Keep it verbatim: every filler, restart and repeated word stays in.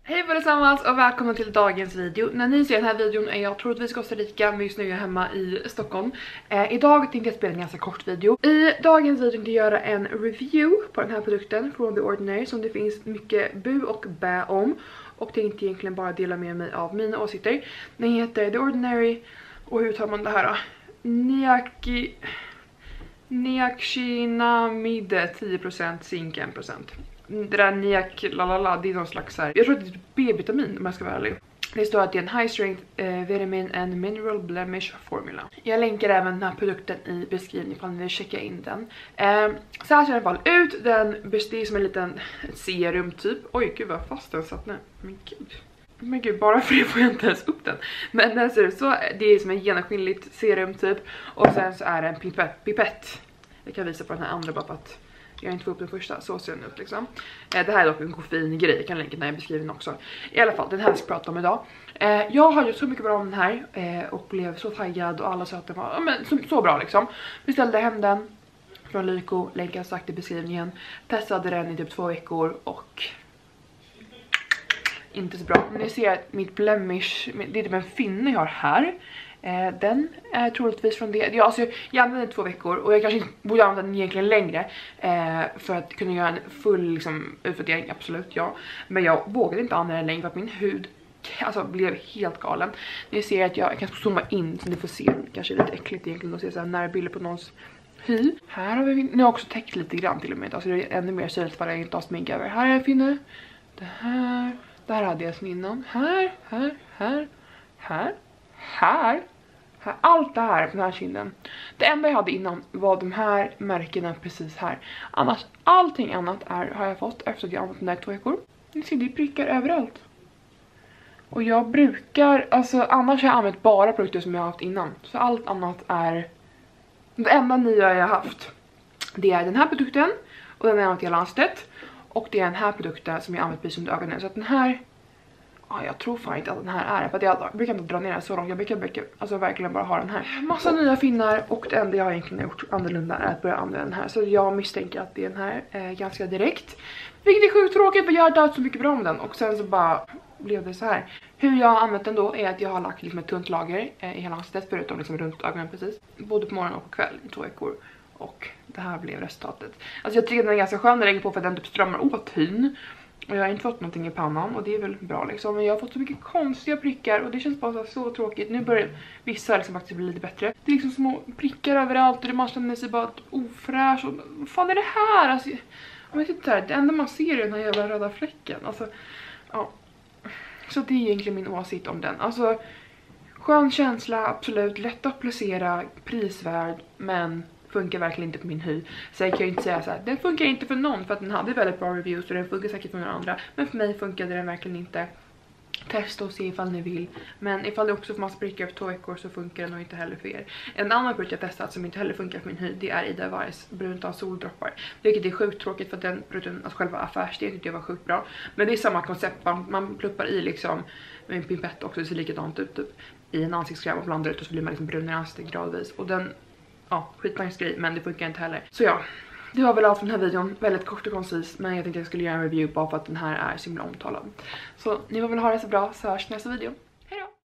Hej allesammans och välkomna till dagens video. När ni ser den här videon är jag troligtvis i Costa Rica, men just nu är jag hemma i Stockholm. Eh, idag tänkte jag spela en ganska kort video. I dagens video tänkte jag göra en review på den här produkten från The Ordinary som det finns mycket bu och bä om. Och tänkte egentligen bara dela med mig av mina åsikter. Den heter The Ordinary och hur tar man det här då? Niaki... Niacinamide tio procent, zink en procent. Det där Niak lalala, det är någon slags här. Jag tror att det är B-vitamin om jag ska vara ärlig. Det står att det är en high strength eh, vitamin and mineral blemish formula. Jag länkar även den här produkten i beskrivningen om ni vill checka in den. Eh, så här ser den i alla fall ut. Den består som en liten serum typ. Oj gud vad fast den satt nu. Men gud. Men gud, bara för det får jag inte ens upp den. Men den ser ut så. Det är som en genomskinligt serum typ. Och sen så är det en pipett. pipett. Jag kan visa på den här andra bara för att jag inte får upp den första, så ser den ut liksom. Eh, det här är dock en koffeingrej, jag kan länka den här i beskrivningen också. I alla fall, den här ska jag prata om idag. Eh, jag har gjort så mycket bra om den här eh, och blev så taggad och alla sa att den var ja, men, så, så bra liksom. Beställde hem den från Lyko, länken sagt i beskrivningen. Testade den i typ två veckor och inte så bra. Men ni ser att mitt blemish, det är typ en finne jag har här. Eh, den är troligtvis från det. Jag, alltså, jag använde den i två veckor och jag kanske inte borde använda den egentligen längre eh, för att kunna göra en full liksom, utvärdering, absolut ja. Men jag vågade inte använda den längre för att min hud alltså, blev helt galen. Ni ser att jag, jag kan zooma in så ni får se. Kanske är lite äckligt egentligen att se så här närbilder på någons hy. Här har vi, nu har jag också täckt lite grann till och med. Alltså det är ännu mer syrligt för att jag inte har smink över. Här är en finne. Det här. Där hade jag sen innan. Här, här, här, här. Här, här, allt det här på den här kinden. Det enda jag hade innan var de här märkena precis här. Annars, allting annat är, har jag fått efter att jag använt den där två veckor. Ni ser, det är prickar överallt. Och jag brukar, alltså annars har jag använt bara produkter som jag har haft innan. Så allt annat är, det enda nya jag har haft. Det är den här produkten och den har jag använt i hela ansiktet. Och det är den här produkten som jag har använt precis under ögonen. Så att den här, ja, jag tror fan inte att den här är. För att jag brukar inte dra ner den så långt. Jag brukar, brukar alltså verkligen bara ha den här. Massa nya finnar. Och det enda jag egentligen har gjort annorlunda är att börja använda den här. Så jag misstänker att det är den här eh, ganska direkt. Vilket är sjukt tråkigt för jag har dött så mycket bra om den. Och sen så bara blev det så här. Hur jag har använt den då är att jag har lagt liksom ett tunt lager eh, i hela ansiktet. Förutom liksom runt ögonen precis. Både på morgonen och på kväll i två veckor. Och det här blev resultatet. Alltså jag tycker den är ganska skön att lägga på för att den typ strömmar åt hyn. Och jag har inte fått någonting i pannan och det är väl bra liksom. Men jag har fått så mycket konstiga prickar och det känns bara så, så tråkigt. Nu börjar vissa liksom faktiskt bli lite bättre. Det är liksom små prickar överallt och man känner sig bara ofräsch. Och vad fan är det här? Alltså, jag vet inte, det enda man ser är den här jävla röda fläcken. Alltså, ja. Så det är egentligen min åsikt om den. Alltså, skön känsla, absolut. Lätt att applicera, prisvärd, men funkar verkligen inte på min hy. Så jag kan ju inte säga så här, den funkar inte för någon för att den hade väldigt bra reviews och den funkar säkert för några andra. Men för mig funkade den verkligen inte. Testa och se ifall ni vill. Men ifall det också får massa prickar för två veckor så funkar den nog inte heller för er. En annan produkt jag testat som inte heller funkar för min hy, det är Ida Vargs brunta soldroppar. Vilket är sjukt tråkigt för att den produkten, alltså själva affärsidén tyckte jag var sjukt bra. Men det är samma koncept, man, man pluppar i liksom med en pimpett också, det ser likadant ut typ, i en ansiktskräm och blandar ut och så blir man liksom brun i ansiktet gradvis. Och den, ja, skitnice grej, men det funkar inte heller. Så ja, det var väl allt för den här videon. Väldigt kort och koncis, men jag tänkte jag skulle göra en review bara för att den här är så himla omtalad. Så ni får väl ha det så bra, så hörs nästa video.